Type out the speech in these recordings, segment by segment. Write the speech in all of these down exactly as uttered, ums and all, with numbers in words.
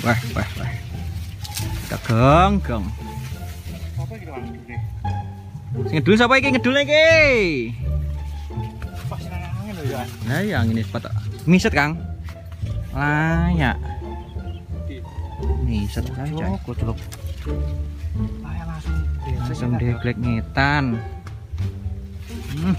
Wah, wah, wah. Kita gong-gong. Apa iki Bang? Sing ngedul sapa iki ngedulne iki? Pas angin lho ya. Nah, yang ini sepatu. Miset, Kang. Layak. Miset aja. Goblok. Layak langsung. Langsung deglek ngetan. Hmm.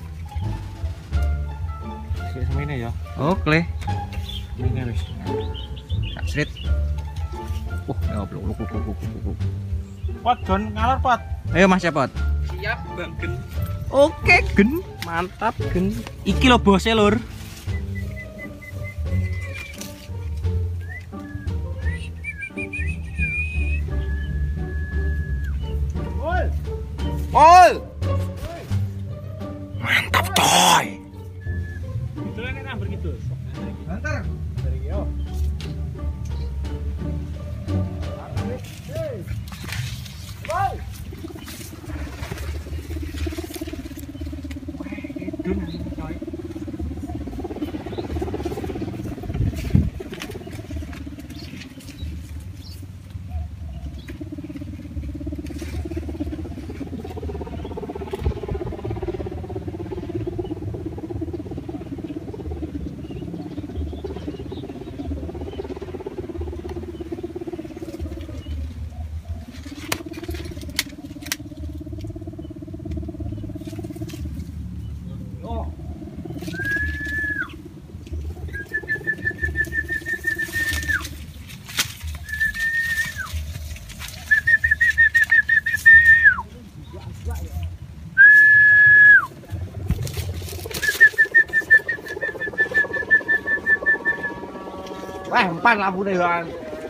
Sik semene ya. Oke. Ini wis. Srit. Uh, ya blok blok blok blok blok. Pot Gon ngalor pot. Ayo Mas ya pot. Siap Bang Gen. Oke Gen, Mantap Gen. iki lo bose lur. Oi. Oi. Mantap coy. Itu kan nambah gitu. Mantap. Dari yo. Wah, empat lampu deh kan.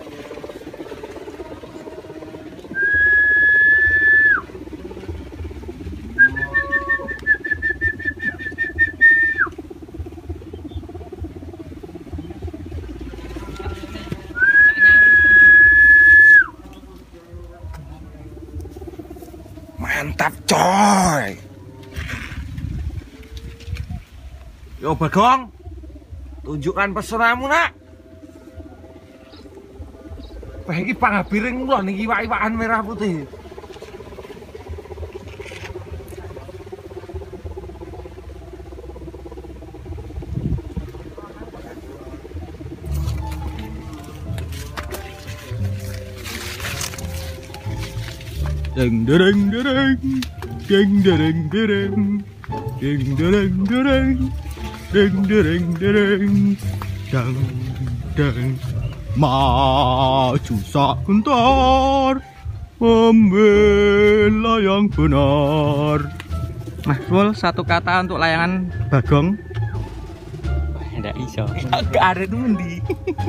Mantap coy. Yo Bagong, tunjukkan pesonamu nak. Wah, ini pangabiring loh nih iwak-iwakan merah putih. Deng dereng dereng, deng dereng dereng, deng dereng dereng, deng dereng dereng, dang dang. Maju sak gentar, membela yang benar. Mas Pul, satu kata untuk layangan Bagong. Ndak iso. Gak ada tuh mendi.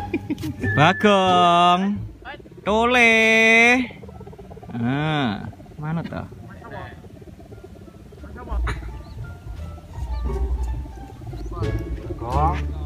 Bagong, tole. Ah, mana tuh? Bagong.